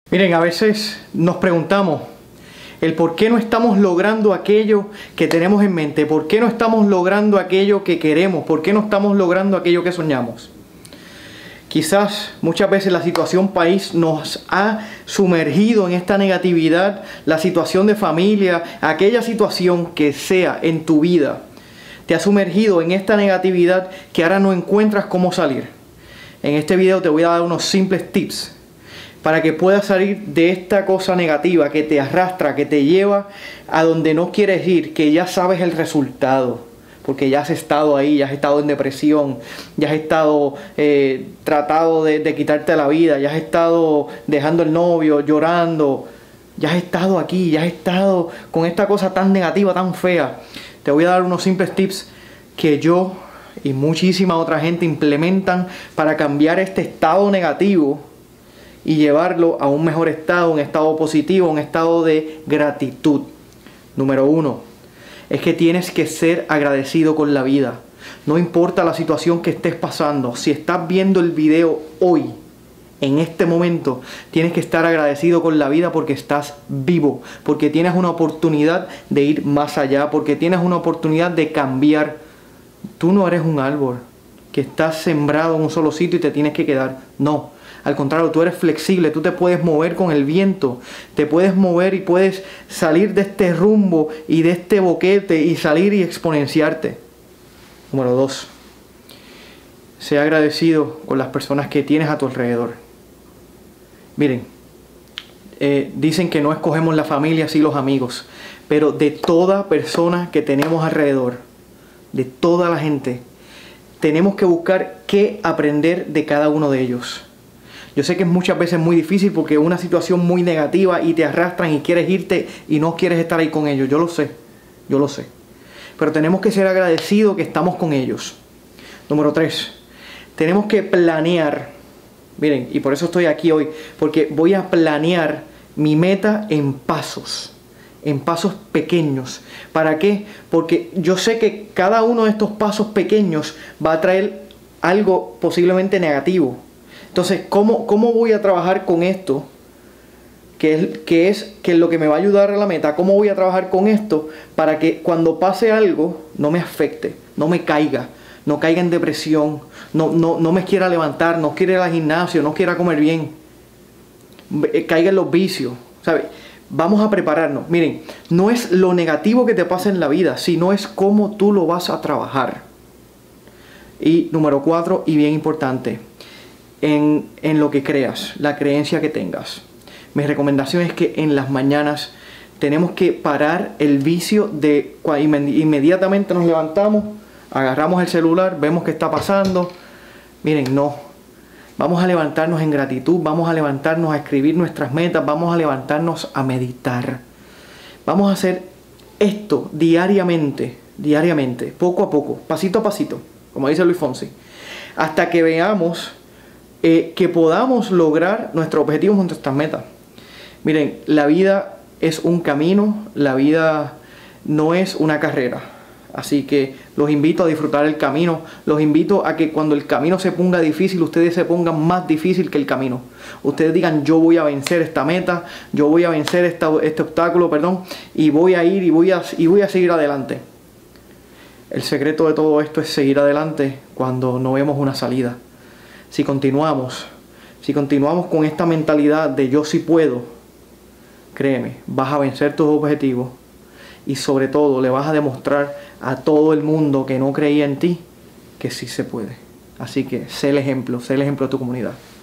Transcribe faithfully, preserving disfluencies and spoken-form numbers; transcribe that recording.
Miren, a veces nos preguntamos el por qué no estamos logrando aquello que tenemos en mente, por qué no estamos logrando aquello que queremos, por qué no estamos logrando aquello que soñamos. Quizás muchas veces la situación país nos ha sumergido en esta negatividad, la situación de familia, aquella situación que sea en tu vida, te ha sumergido en esta negatividad que ahora no encuentras cómo salir. En este video te voy a dar unos simples tips para que puedas salir de esta cosa negativa que te arrastra, que te lleva a donde no quieres ir, que ya sabes el resultado. Porque ya has estado ahí, ya has estado en depresión, ya has estado eh, tratado de, de quitarte la vida, ya has estado dejando el novio, llorando, ya has estado aquí, ya has estado con esta cosa tan negativa, tan fea. Te voy a dar unos simples tips que yo y muchísima otra gente implementan para cambiar este estado negativo y llevarlo a un mejor estado, un estado positivo, un estado de gratitud. Número uno. Es que tienes que ser agradecido con la vida. No importa la situación que estés pasando. Si estás viendo el video hoy, en este momento, tienes que estar agradecido con la vida porque estás vivo. Porque tienes una oportunidad de ir más allá. Porque tienes una oportunidad de cambiar. Tú no eres un árbol que estás sembrado en un solo sitio y te tienes que quedar. No. Al contrario, tú eres flexible, tú te puedes mover con el viento, te puedes mover y puedes salir de este rumbo y de este boquete y salir y exponenciarte. Número dos. Sé agradecido con las personas que tienes a tu alrededor. Miren, eh, dicen que no escogemos la familia, sí los amigos, pero de toda persona que tenemos alrededor, de toda la gente, tenemos que buscar qué aprender de cada uno de ellos. Yo sé que es muchas veces muy difícil porque es una situación muy negativa y te arrastran y quieres irte y no quieres estar ahí con ellos. Yo lo sé, yo lo sé. Pero tenemos que ser agradecidos que estamos con ellos. Número tres. Tenemos que planear. Miren, y por eso estoy aquí hoy. Porque voy a planear mi meta en pasos. En pasos pequeños. ¿Para qué? Porque yo sé que cada uno de estos pasos pequeños va a traer algo posiblemente negativo. Entonces, ¿cómo, ¿cómo voy a trabajar con esto? Que es, que es que es lo que me va a ayudar a la meta. ¿Cómo voy a trabajar con esto para que cuando pase algo no me afecte, no me caiga, no caiga en depresión, no, no, no me quiera levantar, no quiera ir al gimnasio, no quiera comer bien, caiga en los vicios, ¿sabes? Vamos a prepararnos. Miren, no es lo negativo que te pasa en la vida, sino es cómo tú lo vas a trabajar. Y número cuatro, y bien importante, En, en lo que creas, la creencia que tengas. Mi recomendación es que en las mañanas tenemos que parar el vicio de inmediatamente nos levantamos, agarramos el celular, vemos qué está pasando. Miren, no. Vamos a levantarnos en gratitud, vamos a levantarnos a escribir nuestras metas, vamos a levantarnos a meditar. Vamos a hacer esto diariamente, diariamente, poco a poco, pasito a pasito, como dice Luis Fonsi, hasta que veamos Eh, que podamos lograr nuestros objetivos, nuestras metas. Miren, la vida es un camino, la vida no es una carrera. Así que los invito a disfrutar el camino, los invito a que cuando el camino se ponga difícil, ustedes se pongan más difícil que el camino. Ustedes digan, yo voy a vencer esta meta, yo voy a vencer esta, este obstáculo, perdón, y voy a ir y voy a, y voy a seguir adelante. El secreto de todo esto es seguir adelante cuando no vemos una salida. Si continuamos, si continuamos con esta mentalidad de yo sí puedo, créeme, vas a vencer tus objetivos y sobre todo le vas a demostrar a todo el mundo que no creía en ti que sí se puede. Así que sé el ejemplo, sé el ejemplo de tu comunidad.